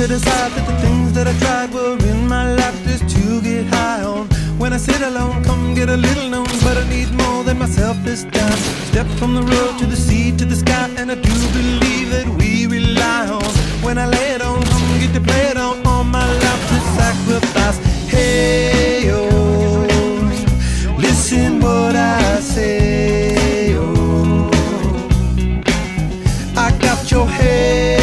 to decide that the things that I tried were in my life just to get high on. When I sit alone, come get a little known, but I need more than myself this time. Step from the road to the sea to the sky, and I do believe that we rely on. When I lay it on, come get to play it on, all my life to sacrifice. Hey, oh, listen what I say, oh, I got your head